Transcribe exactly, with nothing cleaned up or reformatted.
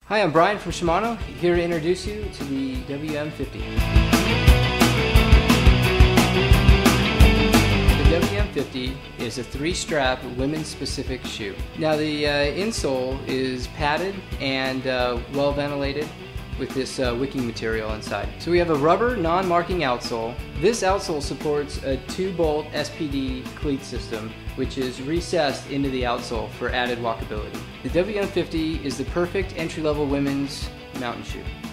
Hi, I'm Brian from Shimano, here to introduce you to the W M fifty. The W M fifty is a three-strap women's-specific shoe. Now the uh, insole is padded and uh, well ventilated with this uh, wicking material inside. So we have a rubber non-marking outsole. This outsole supports a two-bolt S P D cleat system, which is recessed into the outsole for added walkability. The W M fifty is the perfect entry-level women's mountain shoe.